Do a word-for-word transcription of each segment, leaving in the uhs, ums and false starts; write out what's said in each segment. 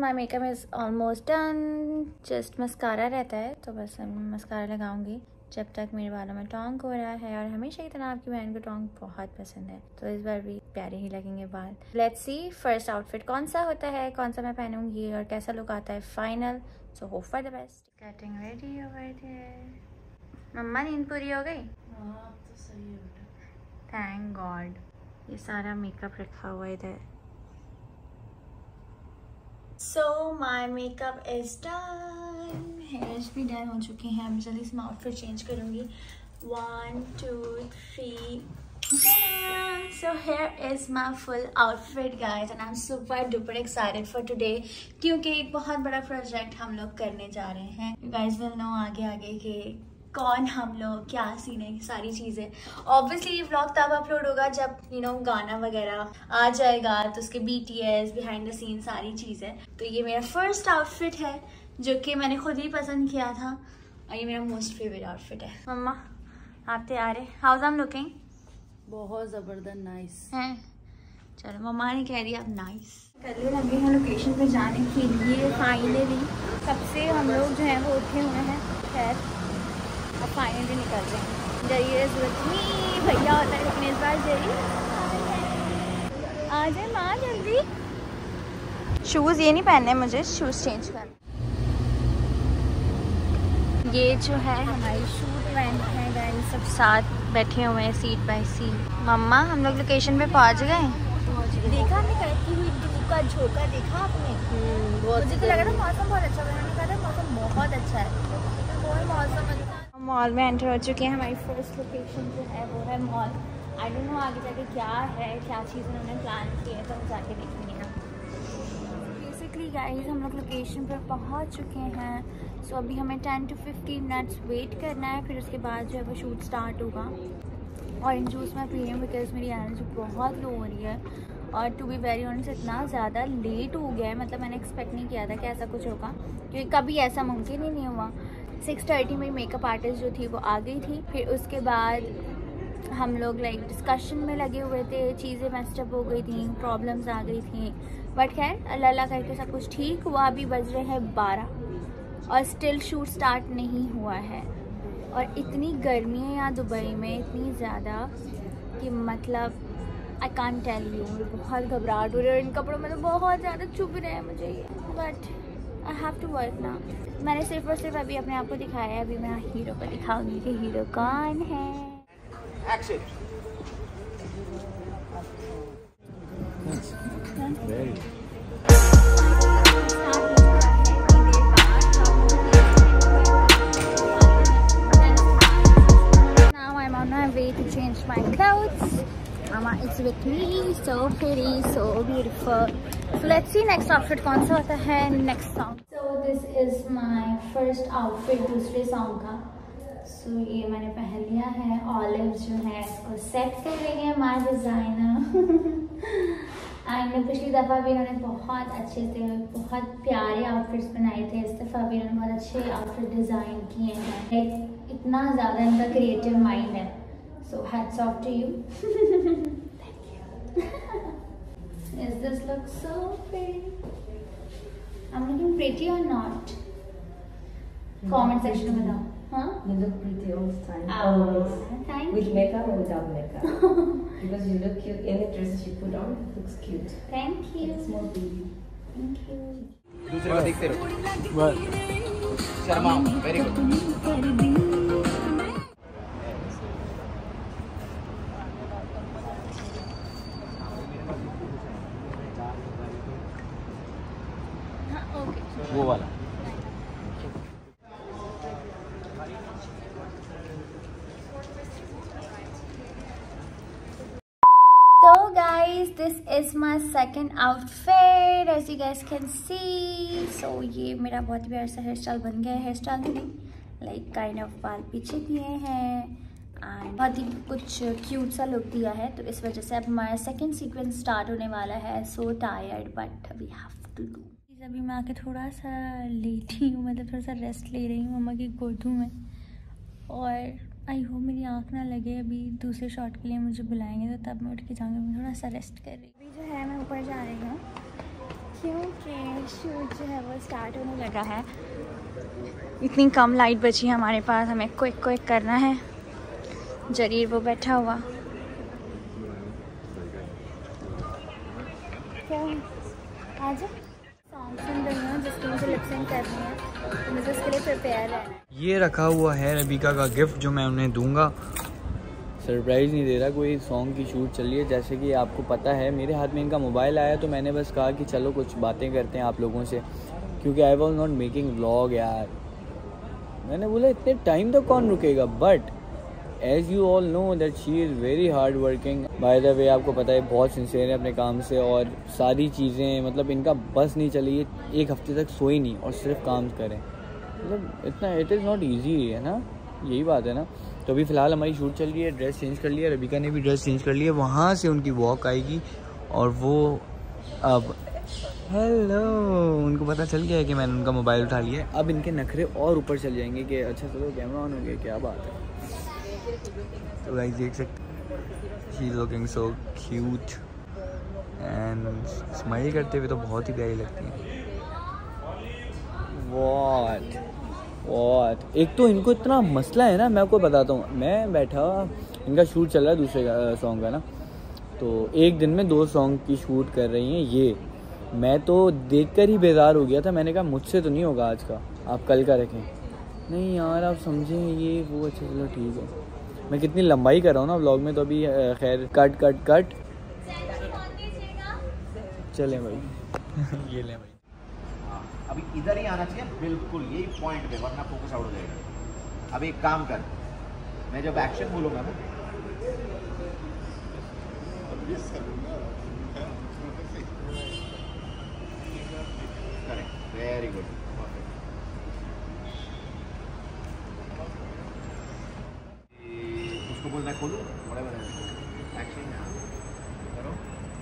My makeup is almost done. Just mascara रहता है तो बस मैं मस्कारा लगाऊंगी जब तक मेरे बालों में टोंग हो रहा है। और हमेशा की तरह आपकी बहन को टोंग बहुत पसंद है तो इस बार भी प्यारे ही लगेंगे बाल। लेट्स सी फर्स्ट आउटफिट कौन सा होता है, कौन सा मैं पहनूंगी और कैसा लुक आता है final. So hope for the best. Getting ready over there. मम्मा नींद पूरी हो गई? हाँ तो सही है बेटा। Thank God. ये सारा मेकअप रखा हुआ इधर। So my makeup is done, hairs भी डन हो चुके हैं। अब जल्दी से मैं आउटफिट चेंज करूँगी। One two three. So here is my full outfit guys and I'm super duper excited for today क्योंकि एक बहुत बड़ा प्रोजेक्ट हम लोग करने जा रहे हैं। You guys will know आगे आगे के कौन हम लोग, क्या सीन है, सारी चीज़ें। ऑब्वियसली ये व्लॉग तब अपलोड होगा जब यू नो गाना वगैरह आ जाएगा तो उसके B T S behind the scene सारी चीज़ें। तो ये मेरा फर्स्ट आउटफिट है जो कि मैंने खुद ही पसंद किया था और ये मेरा मोस्ट फेवरेट आउटफिट है। मम्मा आप तैयार है? How's I am looking? बहुत जबरदस्त नाइस है। चलो मम्मा ने कह दिया अब नाइस। करने लगे हैं लोकेशन पे जाने के लिए फाइनली। कब से हम लोग जो हैं वो उठे हुए हैं, खैर अब फाइनली निकल रहे हैं। जरिए इतनी भैया होता है लेकिन इस बार जरिए आ जाए माँ जल्दी। शूज़ ये नहीं पहनने मुझे, शूज़ चेंज करना। ये जो है हमारी शूट वैन है गाइस, सब साथ बैठे हुए हैं सीट बाय सीट। मम्मा हम लोग लोकेशन पे पहुंच गए। देखा आपने कहती हुई धूप का झोंका देखा आपने? मुझे तो लगा था मौसम बहुत अच्छा, मैंने कहा था मौसम बहुत अच्छा है, कोई मौसम अच्छा। मॉल में एंटर हो चुके हैं। हमारी फर्स्ट लोकेशन जो है वो है मॉल। आई डोंट नो आगे जाके क्या है, क्या चीज़ उन्होंने प्लान की है तो हम जाके देखेंगे ना। बेसिकली गाइस हम लोग लोकेशन पर पहुंच चुके हैं। सो so, अभी हमें ten to fifteen minutes wait करना है, फिर उसके बाद जो है वो शूट स्टार्ट होगा। ऑरेंज जूस मैं पी रही हूँ बिकॉज मेरी एनर्जी बहुत लो हो रही है और टू बी वेरी ऑनेस्ट इतना ज़्यादा लेट हो गया है, मतलब मैंने एक्सपेक्ट नहीं किया था कि ऐसा कुछ होगा क्योंकि कभी ऐसा मुमकिन ही नहीं हुआ। सिक्स थर्टी में मेकअप आर्टिस्ट जो थी वो आ गई थी। फिर उसके बाद हम लोग लाइक डिस्कशन में लगे हुए थे, चीज़ें मेस्टअप हो गई थी, प्रॉब्लम्स आ गई थी, बट खैर अल्लाह अल्लाह करके सब कुछ ठीक हुआ। अभी बज रहे हैं बारह और स्टिल शूट स्टार्ट नहीं हुआ है। और इतनी गर्मी है यहाँ दुबई में, इतनी ज़्यादा कि मतलब आई कांट टेल यू, बहुत घबराहट हो रही है और इन कपड़ों में तो बहुत ज़्यादा चुभ रहे हैं मुझे ये, but I have to work ना। मैंने सिर्फ और सिर्फ अभी अपने आप को दिखाया है, अभी मैं हीरो को दिखाऊंगी कि हीरो कौन है। Action. Way to change my clothes. Mama is with me, so pretty, so beautiful. So let's see next outfit कौन सा होता है next song. So this is my first outfit दूसरे song का। So ये मैंने पहन लिया है। ऑलिव जो है इसको सेट कर रही है माय डिजाइनर। एंड पिछली दफ़ा भी इन्होंने बहुत अच्छे से बहुत प्यारे आउटफिट्स बनाए थे, इस दफ़ा भी इन्होंने बहुत अच्छे आउटफिट डिज़ाइन किए हैं। लाइक इतना ज़्यादा इनका क्रिएटिव माइंड है। So hats off to you. Thank you. Does this look so pretty? I'm looking pretty or not? You Comment section में बताओ. Huh? You look pretty all the time. Oh, always. thank With you. makeup or without makeup. Because you look cute. Any dress you put on looks cute. Thank you. It's more baby. Thank you. दूसरे को देखते रहो। Sharma very good. वो वाला So guys, this is my second outfit as you guys can see. So ये मेरा बहुत ही प्यारा सा हेयर स्टाइल बन गया है। हेयर स्टाइल तो नहीं, लाइक काइंड ऑफ बाल पीछे किए हैं एंड बहुत ही कुछ क्यूट सा लुक दिया है। तो इस वजह से अब हमारा सेकंड सीक्वेंस स्टार्ट होने वाला है। So tired but we have to do. अभी मैं आके थोड़ा सा लेटी हूँ, मतलब थोड़ा सा रेस्ट ले रही हूँ मम्मा की गोदों में। और आई होप मेरी आँख ना लगे। अभी दूसरे शॉट के लिए मुझे बुलाएंगे तो तब मैं उठ के जाऊँगी। मैं थोड़ा सा रेस्ट कर रही हूँ। अभी जो है मैं ऊपर जा रही हूँ क्योंकि शूट जो है वो स्टार्ट होने लगा है। इतनी कम लाइट बची है हमारे पास, हमें क्विक क्विक करना है। जरीर वो बैठा हुआ क्या आज सॉन्ग सुन रही हूँ जिसकी मुझे लिप सिंक करनी है, तो मुझे उसके लिए प्रिपेयर है। ये रखा हुआ है रबीका का गिफ्ट जो मैं उन्हें दूंगा। सरप्राइज़ नहीं दे रहा, कोई सॉन्ग की शूट चल रही है। जैसे कि आपको पता है मेरे हाथ में इनका मोबाइल आया तो मैंने बस कहा कि चलो कुछ बातें करते हैं आप लोगों से, क्योंकि I was not making vlog यार। मैंने बोला इतने टाइम तक कौन रुकेगा, but as you all know that she is very hard working. By the way आपको पता है बहुत सिंसियर है अपने काम से, और सारी चीज़ें मतलब इनका बस नहीं चली है, एक हफ्ते तक सोई नहीं और सिर्फ काम करें। मतलब इतना इट इज़ नॉट ईजी है ना, यही बात है ना। तो अभी फ़िलहाल हमारी शूट चल रही है, ड्रेस चेंज कर लिया, रबीका ने भी ड्रेस चेंज कर लिया। वहाँ से उनकी वॉक आएगी और वो अब हेलो उनको पता चल गया है कि मैंने उनका मोबाइल उठा लिया है। अब इनके नखरे और ऊपर चल जाएंगे कि अच्छा चलो कैमरा ऑन हो गया, क्या बात है। तो गाइस देख सकते she is looking so cute and smile करते हुए तो बहुत ही प्यारी लगती है। व्हाट व्हाट एक तो इनको इतना मसला है ना, मैं आपको बताता हूँ। मैं बैठा, इनका शूट चल रहा है दूसरे सॉन्ग का ना, तो एक दिन में दो सॉन्ग की शूट कर रही हैं ये। मैं तो देखकर ही बेजार हो गया था, मैंने कहा मुझसे तो नहीं होगा आज का, आप कल का रखें। नहीं यार आप समझें ये वो, अच्छा चलो ठीक है। मैं कितनी लंबाई कर रहा हूँ ना व्लॉग में, तो अभी खैर कट कट कट चलें भाई ये लें भाई। अभी इधर ही आना चाहिए बिल्कुल यही पॉइंट पे, वरना फोकस आउट हो जाएगा। अब एक काम कर, मैं जब एक्शन बोलूँगा ना करेक्ट, वेरी गुड, उसको बोलना खोलूँ बड़ा बड़ा एक्शन करो।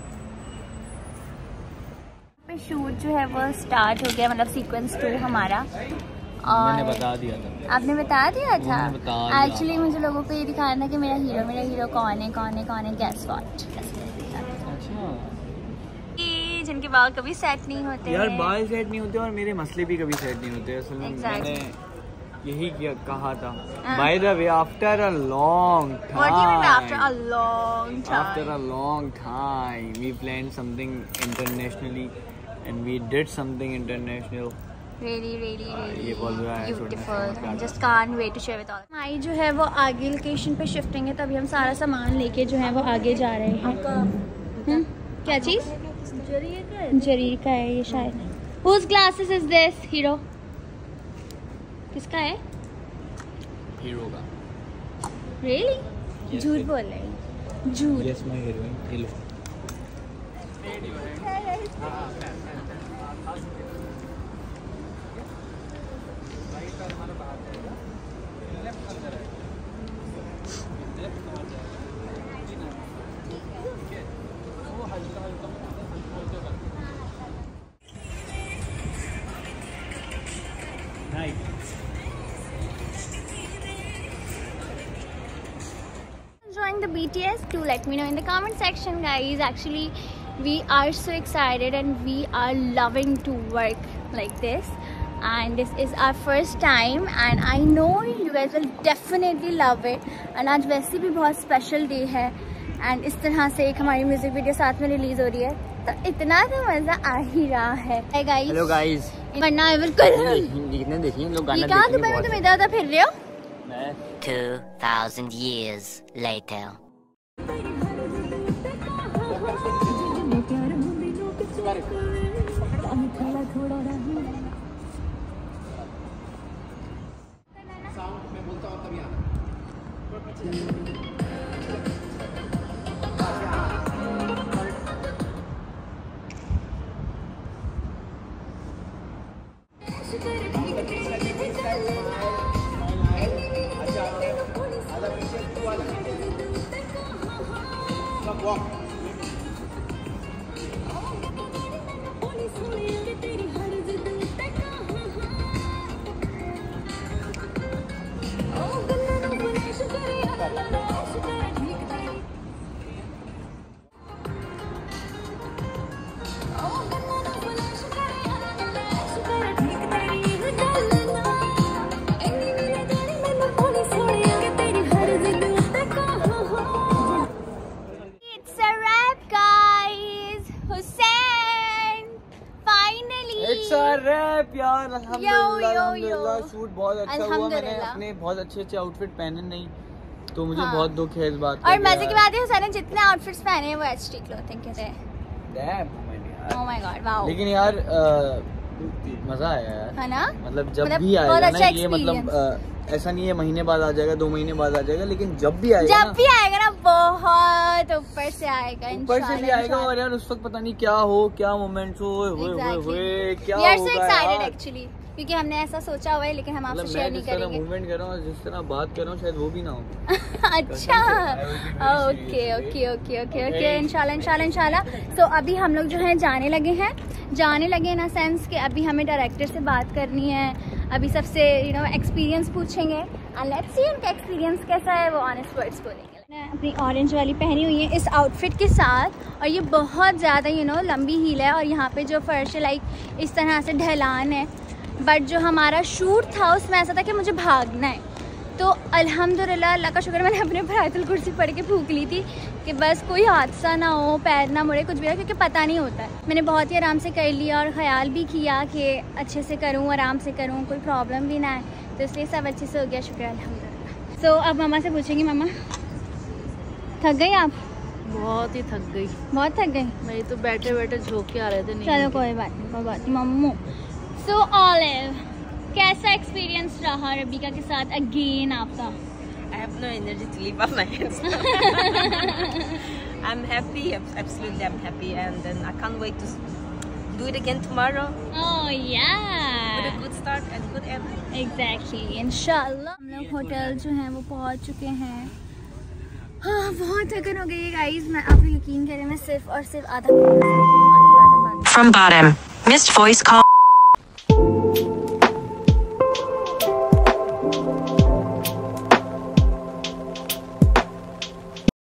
शूट जो है वो स्टार्ट हो गया, मतलब सीक्वेंस टू हमारा। और मैंने बता दिया था। आपने बता दिया था? बता एक्चुअली दिया। मुझे लोगों को ये दिखाना था कि मेरा हीरो मेरा हीरो कौन है कौन है कौन है गैस व्हाट। अच्छा, जिनके बाल कभी सेट नहीं होते यार बाल सेट नहीं होते और मेरे मसले भी कभी सेट नहीं होते। असल में exactly. मैंने यही किया कहा था। By the way after a long time, What do you mean after a long time? After a long time, we planned something internationally, and we did something international. Really, really, really ये बोल रहा है beautiful. I just can't wait to share with all. हमारी जो है वो आगे location पे शिफ्टिंग है, तभी हम सारा सामान लेके जो है वो आगे जा रहे हैं। हम्म, क्या चीज़? जरीर का है। जरीर का है ये शायद। Whose glasses is this, hero? किसका है? हीरो का। Really? Yes, झूठ it- बोल रहे हैं। झूठ। Yes, my heroine. ये लो। Enjoying the B T S? Do let me know in the comment section, guys. Actually, we are so excited and we are loving to work like this. And this is our first time, and I know you guys will definitely love it. And आज वैसे भी बहुत special day है, and इस तरह से एक हमारी म्यूजिक वीडियो साथ में रिलीज हो रही है, तो इतना तो मजा आ ही रहा है। Hey guys. Hello guys. वरना बिल्कुल जितने देखिए लोग गाना ये कहाँ देखेंगे दुबई में बहुत तुम इधर उधर फिर रहे हो? मैं Two thousand years later. Sound में बोलता हूँ तभी आना। रैप यार, अल्हम्दुलिल्लाह यो, यो, अल्हम्दुलिल्लाह, शूट बहुत अच्छा हुआ। मैंने अल्हम्दुलिल्लाह। अपने बहुत अच्छे अच्छे आउटफिट पहने नहीं, तो मुझे हाँ। बहुत दुख है इस बात का। और मजे की बात है हुसैन जितने आउटफिट्स पहने हैं वो एचडी क्लोथिंग के थे। Oh my God, wow. लेकिन यार आ, मजा आया यार, है ना? मतलब जब मतलब भी बहुत आएगा अच्छा ना ये, मतलब experience। आ, ऐसा नहीं है महीने बाद आ जाएगा, दो महीने बाद आ जाएगा, लेकिन जब भी आएगा जब भी आएगा ना बहुत ऊपर से आएगा, ऊपर से भी आएगा। और यार उस वक्त पता नहीं क्या हो, क्या मोमेंट्स हो, होए होए होए क्या वी आर सो होगा एक्साइटेड यार। एक्चुअली, क्योंकि हमने ऐसा सोचा हुआ है लेकिन हम आपसे मतलब शेयर मैं नहीं जिस तरह करेंगे। मूवमेंट कर रहा हूँ, जिस तरह बात कर रहा हूँ, शायद वो भी ना हो। अच्छा, okay okay okay okay okay, इंशाल्लाह इंशाल्लाह इंशाल्लाह। तो अभी हम लोग जो है जाने लगे हैं, जाने लगे इन अ सेंस कि अभी हमें डायरेक्टर से बात करनी है, अभी सबसे यू नो एक्सपीरियंस पूछेंगे एंड लेट्स सी उनका एक्सपीरियंस कैसा है, वो ऑनेस्ट वर्ड्स बोलेंगे। मैं अपनी ऑरेंज वाली पहनी हुई है इस आउटफिट के साथ, और ये बहुत ज़्यादा यू नो लंबी हील है, और यहाँ पे जो फर्श है लाइक इस तरह से ढलान है। बट जो हमारा शूट था उसमें ऐसा था कि मुझे भागना है, तो अल्हम्दुलिल्लाह अल्लाह का शुक्र मैंने अपने ऊपर आयतुल कुर्सी पढ़ के फूंक ली थी कि बस कोई हादसा ना हो, पैर ना मुड़े, कुछ भी हो, क्योंकि पता नहीं होता है। मैंने बहुत ही आराम से कर लिया और ख्याल भी किया कि अच्छे से करूं, आराम से करूं, कोई प्रॉब्लम भी ना है, तो इसलिए सब अच्छे से हो गया, शुक्र अल्हम्दुलिल्लाह। सो अब मम्मा से पूछेंगी, मम्मा थक गई आप? बहुत ही थक गई, बहुत थक गई। मैं तो बैठे बैठे झोंक के आ रहे थे। नहीं चलो कोई बात नहीं, कोई बात नहीं मम्मू। सो ऑलिव, कैसा एक्सपीरियंस रहा रबीका के साथ अगेन आपका? I have no energy to leave up my hands. I'm happy, absolutely I'm happy, and then I can't wait to do it again tomorrow. Oh yeah. With a good start and good end. Exactly, इंशाल्लाह। हम लोग hotel जो है वो पहुंच चुके हैं। हाँ, बहुत थकन हो गई है गाइस, मैं आप यकीन करें मैं सिर्फ और सिर्फ आधा घंटा From bottom, missed voice call.